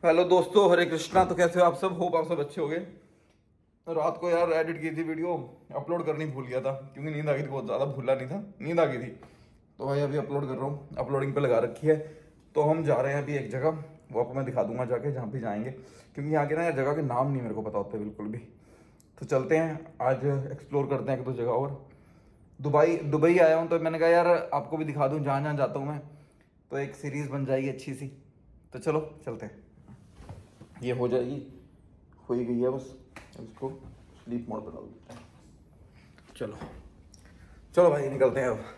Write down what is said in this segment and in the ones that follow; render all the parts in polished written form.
Hello दोस्तों, हरे कृष्णा। तो कैसे हो आप सब? होप आप सब अच्छे हो गए। रात को यार एडिट की थी वीडियो, अपलोड करनी भूल गया था क्योंकि नींद आ गई थी। बहुत ज़्यादा भूला नहीं था, नींद आ गई थी। तो भाई अभी अपलोड कर रहा हूँ, अपलोडिंग पे लगा रखी है। तो हम जा रहे हैं अभी एक जगह, वो आपको मैं दिखा दूंगा जाके जहाँ भी जाएंगे, क्योंकि यहाँ के ना जगह के नाम नहीं मेरे को पता होते बिल्कुल भी। तो चलते हैं आज, एक्सप्लोर करते हैं एक दो जगह और। दुबई दुबई आया हूँ तो मैंने कहा यार आपको भी दिखा दूँ जहाँ जहाँ जाता हूँ मैं, तो एक सीरीज़ बन जाएगी अच्छी सी। तो चलो चलते हैं, ये हो जाएगी, हो ही गई है बस। अब इसको स्लीप मोड पर डाल देते हैं। चलो चलो भाई निकलते हैं अब।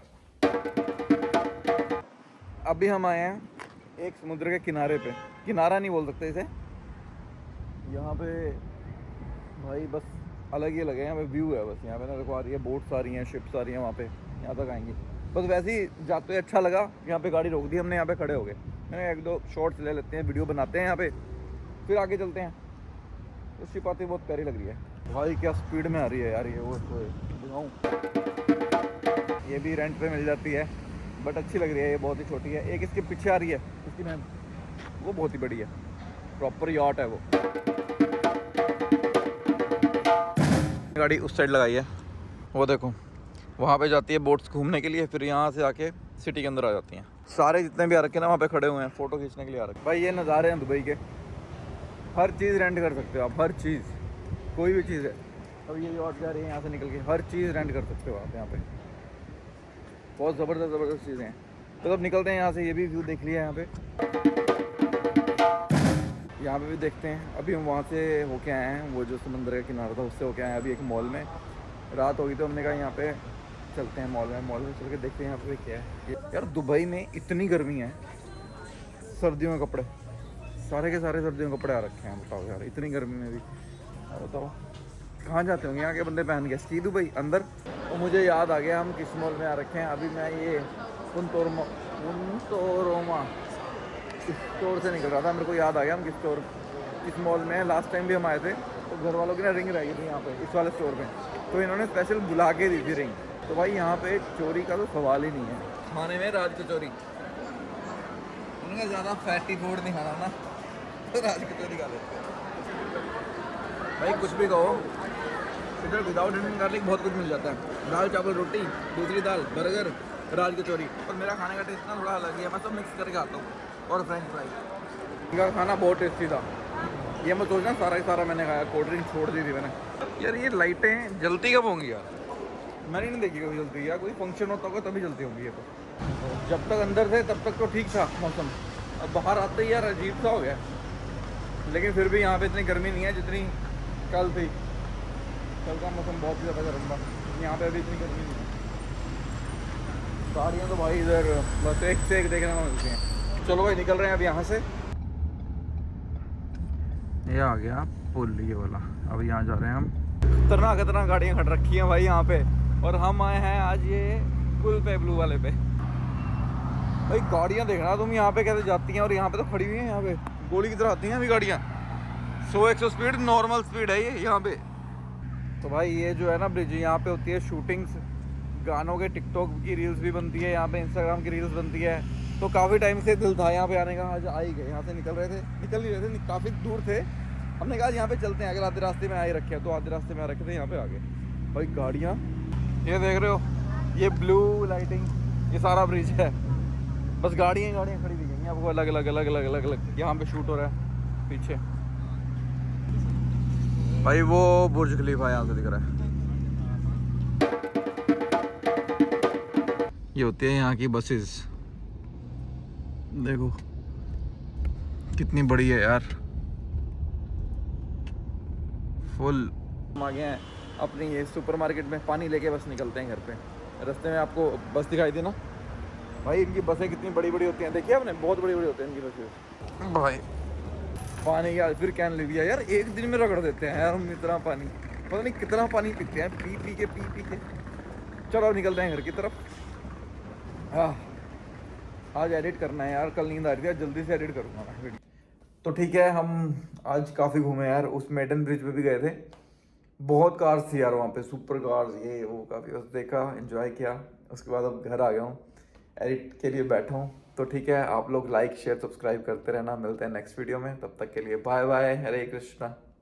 अभी हम आए हैं एक समुद्र के किनारे पे। किनारा नहीं बोल सकते इसे, यहाँ पे भाई बस अलग ही अलग है। यहाँ पे व्यू है बस, यहाँ पे ना देखो आ रही है बोट्स, आ रही हैं शिप्स, आ रही हैं वहाँ पे, यहाँ तक आएंगी बस। वैसे ही जाते अच्छा लगा, यहाँ पे गाड़ी रोक दी हमने, यहाँ पे खड़े हो गए। मैंने एक दो शॉट्स ले लेते हैं, वीडियो बनाते हैं यहाँ पे, फिर आगे चलते हैं। तो शिप आती बहुत प्यारी लग रही है भाई, क्या स्पीड में आ रही है यार ये। वो दिखाऊं, ये भी रेंट पे मिल जाती है बट अच्छी लग रही है। ये बहुत ही छोटी है। एक इसके पीछे आ रही है, इसकी मैं, वो बहुत ही बड़ी है, प्रॉपर यॉट है वो। गाड़ी उस साइड लगाई है, वो देखो वहाँ पे जाती है बोट्स घूमने के लिए, फिर यहाँ से आके सिटी के अंदर आ जाती हैं। सारे जितने भी आ रखे हैं ना वहाँ पे खड़े हुए हैं, फ़ोटो खींचने के लिए आ रखे। भाई ये नज़ारे हैं दुबई के, हर चीज़ रेंट कर सकते हो आप, हर चीज़, कोई भी चीज़ है। अब ये यॉट जा रही है यहाँ से निकल के, हर चीज़ रेंट कर सकते हो आप यहाँ पे। बहुत ज़बरदस्त चीज़ें हैं। तो अब निकलते हैं यहाँ से, ये भी व्यू देख लिया यहाँ पे। यहाँ पे भी देखते हैं। अभी हम वहाँ से होके आए हैं, वो जो समंदर का किनारा था उससे होके आए हैं। अभी एक मॉल में रात होगी तो हमने कहा यहाँ पे चलते हैं मॉल में चल के देखते हैं यहाँ पे क्या है। यार दुबई में इतनी गर्मी है, सर्दियों के कपड़े, सारे के सारे सर्दियों के कपड़े आ रखे हैं। बताओ यार इतनी गर्मी में भी, बताओ कहाँ जाते होंगे यहाँ के बंदे पहन के। सी दुबई अंदर। तो मुझे याद आ गया हम किस मॉल में आ रखे हैं। अभी मैं ये पुनतोरमा स्टोर से निकल रहा था, मेरे को याद आ गया हम किस मॉल में है। लास्ट टाइम भी हम आए थे तो घर वालों की ना रिंग रह गई थी यहाँ पे इस वाले स्टोर पे, तो इन्होंने स्पेशल बुला के दी थी रिंग। तो भाई यहाँ पे चोरी का तो सवाल ही नहीं है। खाने में राज कचौरी, उनका ज़्यादा फैटी फूड नहीं खाना ना, तो राज कचौरी खा लेते हैं भाई। कुछ भी कहो, इधर विदाउट इंडियन गार्लिक बहुत कुछ मिल जाता है। दाल चावल रोटी, दूसरी दाल, बर्गर, राज कचौरी। और मेरा खाने का टेस्ट ना थोड़ा अलग ही है, मैं सब मिक्स करके आता हूँ। और फ्रेंच फ्राई, इनका खाना बहुत टेस्टी था। ये मैं सोचना सारा ही सारा मैंने खाया, कोल्ड ड्रिंक छोड़ दी थी मैंने। यार ये लाइटें जलती कब होंगी यार? मैंने नहीं देखी कभी जलती। यार कोई फंक्शन होता होगा तभी जलती होंगी ये तो। जब तक अंदर थे तब तक तो ठीक था मौसम, अब बाहर आते ही यार अजीब सा हो गया। लेकिन फिर भी यहाँ पे इतनी गर्मी नहीं है जितनी कल थी। कल का मौसम बहुत ही ज़्यादा गर्म था, यहाँ पे अभी इतनी गर्मी नहीं है। गाड़ियाँ तो भाई इधर बस एक से एक देखने में मिलती हैं। चलो भाई निकल रहे हैं अब यहाँ से। ये आ गया पुल ये वाला, अब यहाँ जा रहे हैं हम। खतरनाक गाड़ियाँ खड़ रखी हैं भाई यहाँ पे, और हम आए हैं आज ये पुल पे, ब्लू वाले पे। भाई गाड़ियाँ देखना तुम यहाँ पे कैसे जाती हैं, और यहाँ पे तो खड़ी हुई हैं, यहाँ पे गोली की तरह आती हैं अभी गाड़ियाँ। 100-100 स्पीड नॉर्मल स्पीड है ये यहाँ पे। तो भाई ये जो है ना ब्रिज, यहाँ पे होती है शूटिंग्स, गानों के, टिकटॉक की रील्स भी बनती है यहाँ पे, इंस्टाग्राम की रील्स बनती है। तो काफ़ी टाइम से दिल था यहाँ पे आने का, आज आ ही गए। यहाँ से निकल नहीं रहे थे, काफ़ी दूर थे। हमने कहा यहाँ पे चलते हैं, अगर आधे रास्ते में आ ही रखे हैं तो आधे रास्ते में आ रखे थे, यहाँ पे आ गए। भाई गाड़ियाँ ये देख रहे हो, ये ब्लू लाइटिंग, ये सारा ब्रिज है, बस गाड़ियाँ खड़ी दिखेंगी हैं आपको अलग अलग। यहाँ पे शूट हो रहा है पीछे भाई, वो बुर्ज खलीफा यहाँ से दिख रहा है। ये होती है यहाँ की बसेस, देखो कितनी बड़ी है यार, फुल। हम आ गए हैं अपनी ये सुपरमार्केट में, पानी लेके बस निकलते हैं घर पे। रास्ते में आपको बस दिखाई दी ना भाई, इनकी बसें कितनी बड़ी बड़ी होती हैं, देखिए आपने, बहुत बड़ी बड़ी होती हैं इनकी बसें भाई। पानी का फिर कैन ले लिया यार, एक दिन में रगड़ देते हैं यार हम इतना पानी, पता नहीं कितना पानी पीते हैं, पी के। चलो निकलते हैं घर की तरफ। आज एडिट करना है यार, कल नींद आ रही थी, जल्दी से एडिट करूँगा मैं वीडियो। तो ठीक है, हम आज काफ़ी घूमे यार। उस मेडन ब्रिज पे भी गए थे, बहुत कार्स थी यार वहाँ पे, सुपर कार्स, ये वो काफ़ी बस देखा, एंजॉय किया। उसके बाद अब घर आ गया हूँ, एडिट के लिए बैठा हूँ। तो ठीक है, आप लोग लाइक शेयर सब्सक्राइब करते रहना। मिलते हैं नेक्स्ट वीडियो में, तब तक के लिए बाय बाय, हरे कृष्णा।